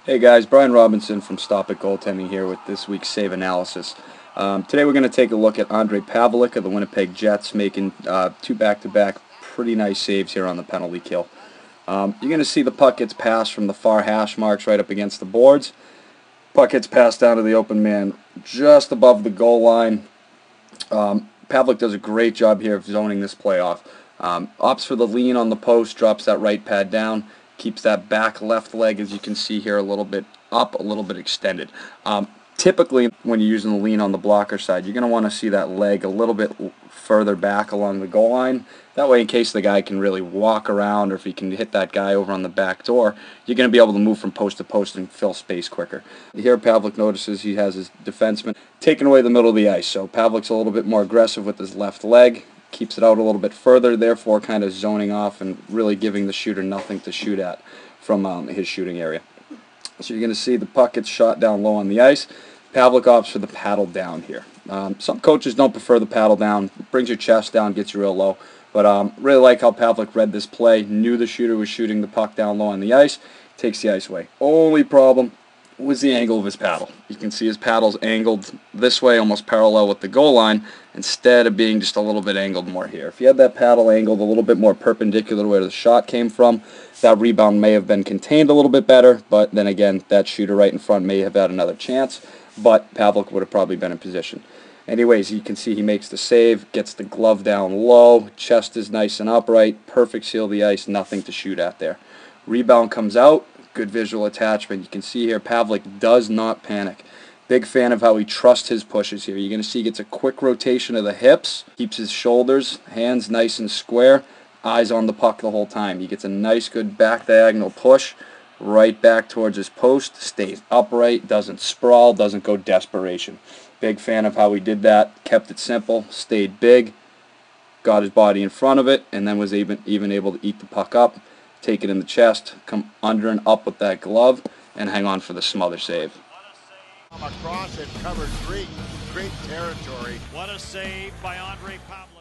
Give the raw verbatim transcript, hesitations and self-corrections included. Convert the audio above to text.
Hey guys, Brian Robinson from Stop It Goaltending here with this week's save analysis. Um, today we're going to take a look at Ondřej Pavelec of the Winnipeg Jets making uh, two back-to-back pretty nice saves here on the penalty kill. Um, you're going to see the puck gets passed from the far hash marks right up against the boards. Puck gets passed down to the open man just above the goal line. Um, Pavelec does a great job here of zoning this play off. Um, opts for the lean on the post, drops that right pad down, keeps that back left leg, as you can see here, a little bit up, a little bit extended. Um, typically, when you're using the lean on the blocker side, you're going to want to see that leg a little bit further back along the goal line. That way, in case the guy can really walk around, or if he can hit that guy over on the back door, you're going to be able to move from post to post and fill space quicker. Here, Pavelec notices he has his defenseman taking away the middle of the ice. So Pavelec's a little bit more aggressive with his left leg. Keeps it out a little bit further, therefore kind of zoning off and really giving the shooter nothing to shoot at from um, his shooting area. So you're going to see the puck gets shot down low on the ice. Pavelec opts for the paddle down here. Um, some coaches don't prefer the paddle down. It brings your chest down, gets you real low. But um, really like how Pavelec read this play, knew the shooter was shooting the puck down low on the ice, takes the ice away. Only problem was the angle of his paddle. You can see his paddle's angled this way, almost parallel with the goal line, instead of being just a little bit angled more here. If you had that paddle angled a little bit more perpendicular to where the shot came from, that rebound may have been contained a little bit better, but then again, that shooter right in front may have had another chance, but Pavelec would have probably been in position. Anyways, you can see he makes the save, gets the glove down low, chest is nice and upright, perfect seal of the ice, nothing to shoot at there. Rebound comes out. Good visual attachment. You can see here Pavelec does not panic. Big fan of how he trusts his pushes here. You're going to see he gets a quick rotation of the hips, keeps his shoulders, hands nice and square, eyes on the puck the whole time. He gets a nice good back diagonal push right back towards his post, stays upright, doesn't sprawl, doesn't go desperation. Big fan of how he did that, kept it simple, stayed big, got his body in front of it, and then was even, even able to eat the puck up. Take it in the chest, come under and up with that glove, and hang on for the smother save. Across it, covered three, great territory. What a save by Ondřej Pavelec.